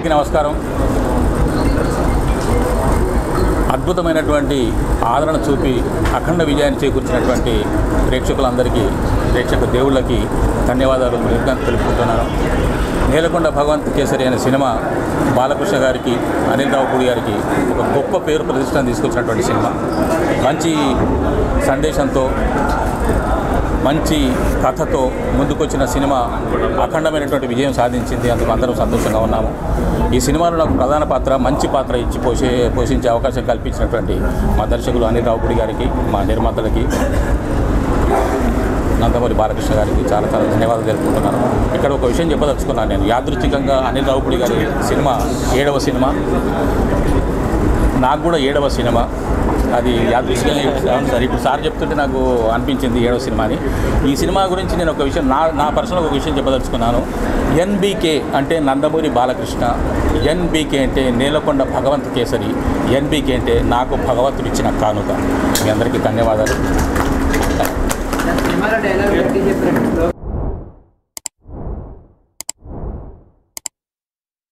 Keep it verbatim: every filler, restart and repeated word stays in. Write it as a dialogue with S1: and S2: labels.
S1: అందరికీ నమస్కారం. అద్భుతమైనటువంటి ఆదరణ చూపి అఖండ విజయాన్ని చేకూర్చినటువంటి ప్రేక్షకులందరికీ, ప్రేక్షక దేవుళ్ళకి ధన్యవాదాలు తెలుపుకుంటున్నాను. నేలకొండ భగవంత్ కేసరి అనే సినిమా బాలకృష్ణ గారికి, అనిల్ రావుపూడి గారికి ఒక గొప్ప పేరు ప్రతిష్టం తీసుకొచ్చినటువంటి సినిమా. మంచి సందేశంతో, మంచి కథతో ముందుకొచ్చిన సినిమా అఖండమైనటువంటి విజయం సాధించింది. అందుకు అందరం సంతోషంగా ఉన్నాము. ఈ సినిమాలో నాకు ప్రధాన పాత్ర, మంచి పాత్ర ఇచ్చి పోషే పోషించే అవకాశం కల్పించినటువంటి మా దర్శకులు అనిల్ రావుపూడి గారికి, మా నిర్మాతలకి, నందమూరి బాలకృష్ణ గారికి చాలా చాలా ధన్యవాదాలు తెలుపుకుంటున్నాను. ఇక్కడ ఒక విషయం చెప్పదలుచుకున్నాను. నేను యాదృచ్ఛికంగా అనిల్ రావుపూడి గారి సినిమా ఏడవ సినిమా, నాకు కూడా ఏడవ సినిమా. అది యాదృచ్ఛికంగా అవును సార్, ఇప్పుడు సార్ చెప్తుంటే నాకు అనిపించింది ఏడవ సినిమా అని. ఈ సినిమా గురించి నేను ఒక విషయం, నా నా పర్సనల్ ఒక విషయం చెప్పదలుచుకున్నాను. ఎన్బీకే అంటే నందమూరి బాలకృష్ణ, ఎన్బీకే అంటే నేలకొండ భగవంత్ కేసరి, ఎన్బీకే అంటే నాకు భగవంతుడు ఇచ్చిన కానుక. మీ అందరికీ ధన్యవాదాలు.